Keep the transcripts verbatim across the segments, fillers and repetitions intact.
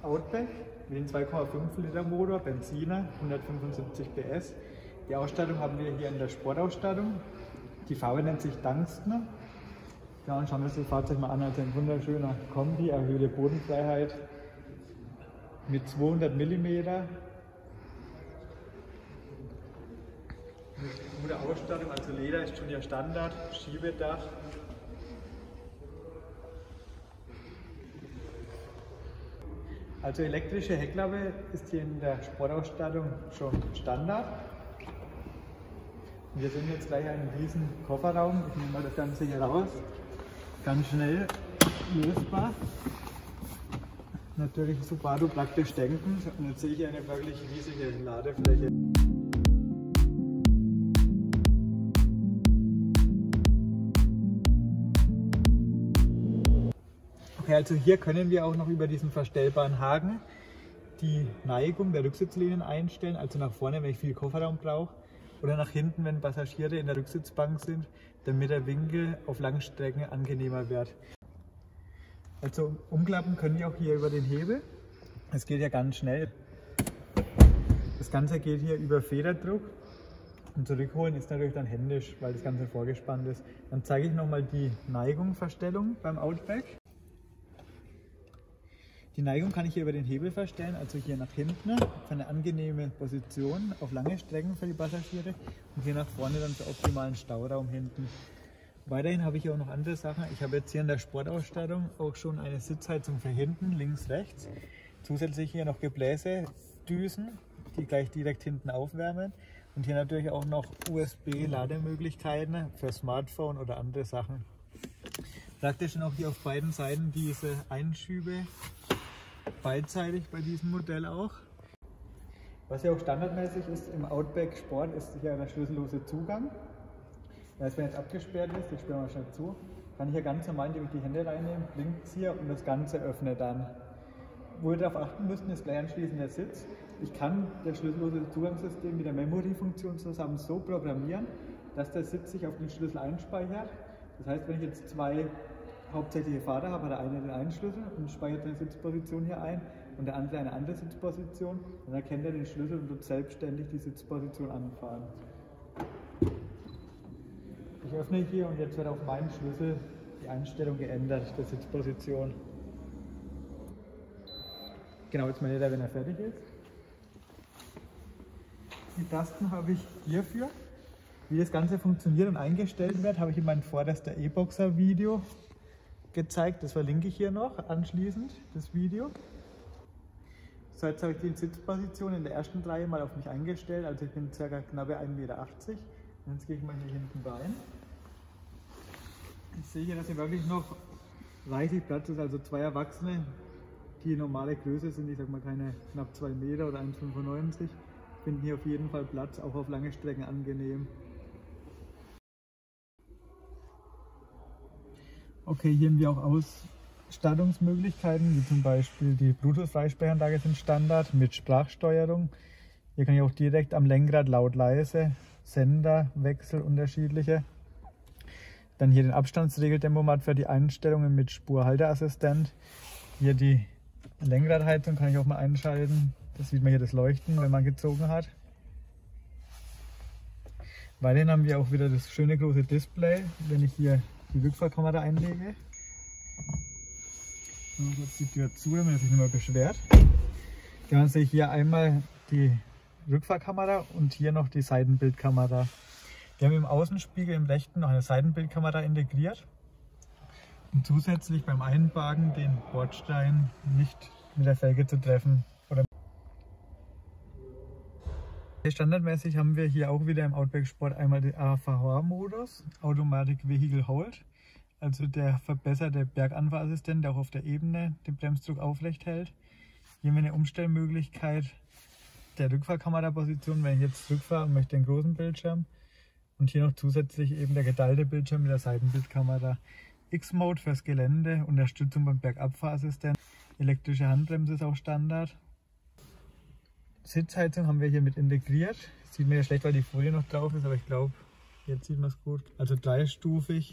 Outback mit dem zwei Komma fünf Liter Motor, Benziner, hundertfünfundsiebzig P S. Die Ausstattung haben wir hier in der Sportausstattung. Die Farbe nennt sich Tungsten. Ja, und schauen wir uns das Fahrzeug mal an. Also ein wunderschöner Kombi, erhöhte Bodenfreiheit mit zweihundert Millimeter. Mit guter Ausstattung, also Leder ist schon hier Standard, Schiebedach. Also elektrische Heckklappe ist hier in der Sportausstattung schon Standard. Wir sehen jetzt gleich einen riesen Kofferraum. Ich nehme mal das Ganze hier raus. Ganz schnell lösbar. Natürlich Subaru praktisch denken. Und jetzt sehe ich eine wirklich riesige Ladefläche. Okay, also hier können wir auch noch über diesen verstellbaren Haken die Neigung der Rücksitzlinien einstellen. Also nach vorne, wenn ich viel Kofferraum brauche. Oder nach hinten, wenn Passagiere in der Rücksitzbank sind, damit der Winkel auf langen Strecken angenehmer wird. Also umklappen können wir auch hier über den Hebel. Es geht ja ganz schnell. Das Ganze geht hier über Federdruck. Und zurückholen ist natürlich dann händisch, weil das Ganze vorgespannt ist. Dann zeige ich nochmal die Neigungsverstellung beim Outback. Die Neigung kann ich hier über den Hebel verstellen, also hier nach hinten für eine angenehme Position auf lange Strecken für die Passagiere und hier nach vorne dann für optimalen Stauraum hinten. Weiterhin habe ich hier auch noch andere Sachen. Ich habe jetzt hier in der Sportausstattung auch schon eine Sitzheizung für hinten, links, rechts. Zusätzlich hier noch Gebläsedüsen, die gleich direkt hinten aufwärmen. Und hier natürlich auch noch U S B-Lademöglichkeiten für Smartphone oder andere Sachen. Praktisch sind auch hier auf beiden Seiten diese Einschübe. Beidseitig bei diesem Modell auch. Was ja auch standardmäßig ist im Outback Sport, ist hier der schlüssellose Zugang. Das heißt, wenn jetzt abgesperrt ist, ich sperre mal schnell zu, kann ich hier ganz normal, indem ich die Hände reinnehmen, blinkt es hier und das Ganze öffnet dann. Wo wir darauf achten müssen, ist gleich anschließend der Sitz. Ich kann das schlüssellose Zugangssystem mit der Memory-Funktion zusammen so programmieren, dass der Sitz sich auf den Schlüssel einspeichert. Das heißt, wenn ich jetzt zwei hauptsächliche Fahrer habe, hat der eine den einen Schlüssel und speichert eine Sitzposition hier ein und der andere eine andere Sitzposition. Dann erkennt er den Schlüssel und wird selbstständig die Sitzposition anfahren. Ich öffne hier und jetzt wird auf meinen Schlüssel die Einstellung geändert der Sitzposition. Genau, jetzt meldet er, wenn er fertig ist. Die Tasten habe ich hierfür. Wie das Ganze funktioniert und eingestellt wird, habe ich in meinem vorderster E-Boxer Video gezeigt. Das verlinke ich hier noch anschließend, das Video. So, jetzt habe ich die Sitzposition in der ersten Reihe mal auf mich eingestellt. Also ich bin ca. knappe ein Meter achtzig. Und jetzt gehe ich mal hier hinten rein. Ich sehe hier, dass hier wirklich noch reichlich Platz ist. Also zwei Erwachsene, die normale Größe sind, ich sage mal keine knapp zwei Meter oder eins Komma fünfundneunzig, finden hier auf jeden Fall Platz, auch auf lange Strecken angenehm. Okay, hier haben wir auch Ausstattungsmöglichkeiten, wie zum Beispiel die Bluetooth-Freisprechanlage sind Standard mit Sprachsteuerung. Hier kann ich auch direkt am Lenkrad laut leise, Senderwechsel unterschiedliche. Dann hier den Abstandsregeltempomat für die Einstellungen mit Spurhalteassistent. Hier die Lenkradheizung kann ich auch mal einschalten. Das sieht man hier das Leuchten, wenn man gezogen hat. Weiterhin haben wir auch wieder das schöne große Display, wenn ich hier die Rückfahrkamera einlege. Und jetzt die Tür zu, wenn man sich nicht mehr beschwert. Dann sehe ich hier einmal die Rückfahrkamera und hier noch die Seitenbildkamera. Wir haben im Außenspiegel im rechten noch eine Seitenbildkamera integriert. Und zusätzlich beim Einparken den Bordstein nicht mit der Felge zu treffen. Oder standardmäßig haben wir hier auch wieder im Outback Sport einmal den A V H-Modus, Automatic Vehicle Hold, also der verbesserte Berganfahrassistent, der auch auf der Ebene den Bremsdruck aufrecht hält. Hier haben wir eine Umstellmöglichkeit der Rückfahrkameraposition, wenn ich jetzt rückfahre und möchte den großen Bildschirm. Und hier noch zusätzlich eben der geteilte Bildschirm mit der Seitenbildkamera. X-Mode fürs Gelände, Unterstützung beim Bergabfahrassistent, elektrische Handbremse ist auch Standard. Sitzheizung haben wir hier mit integriert. Sieht mir ja schlecht, weil die Folie noch drauf ist, aber ich glaube, jetzt sieht man es gut. Also dreistufig.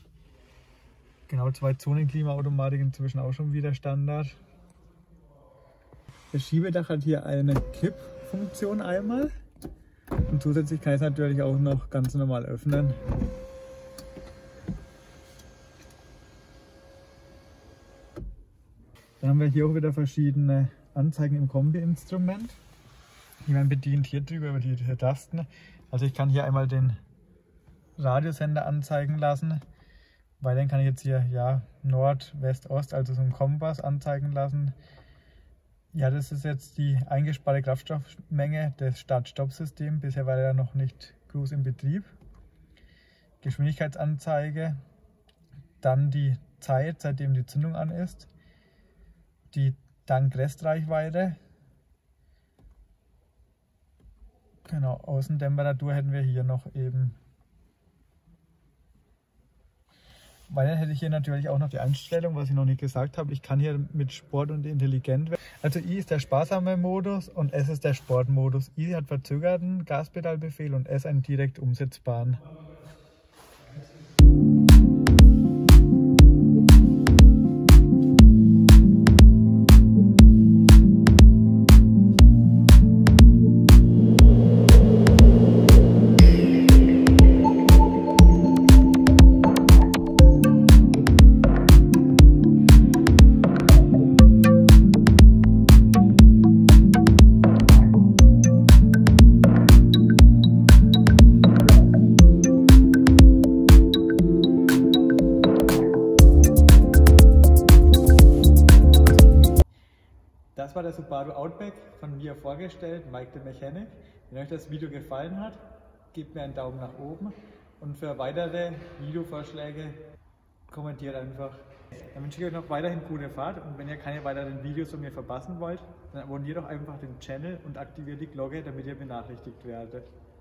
Genau, zwei Zonen Klimaautomatik inzwischen auch schon wieder Standard. Das Schiebedach hat hier eine Kippfunktion einmal und zusätzlich kann ich es natürlich auch noch ganz normal öffnen. Dann haben wir hier auch wieder verschiedene Anzeigen im Kombi-Instrument, die man bedient hier drüber über die Tasten. Also ich kann hier einmal den Radiosender anzeigen lassen, weil dann kann ich jetzt hier ja Nord, West, Ost, also so einen Kompass anzeigen lassen. Ja, das ist jetzt die eingesparte Kraftstoffmenge des Start-Stopp-Systems. Bisher war er noch nicht groß im Betrieb. Geschwindigkeitsanzeige, dann die Zeit, seitdem die Zündung an ist, die Tank-Restreichweite. Genau, Außentemperatur hätten wir hier noch eben. Weil dann hätte ich hier natürlich auch noch die Einstellung, was ich noch nicht gesagt habe. Ich kann hier mit Sport und Intelligent wählen. Also I ist der sparsame Modus und S ist der Sportmodus. I hat verzögerten Gaspedalbefehl und S einen direkt umsetzbaren. Das war der Subaru Outback, von mir vorgestellt, Mike the Mechanic. Wenn euch das Video gefallen hat, gebt mir einen Daumen nach oben und für weitere Videovorschläge kommentiert einfach. Dann wünsche ich euch noch weiterhin gute Fahrt und wenn ihr keine weiteren Videos von mir verpassen wollt, dann abonniert doch einfach den Channel und aktiviert die Glocke, damit ihr benachrichtigt werdet.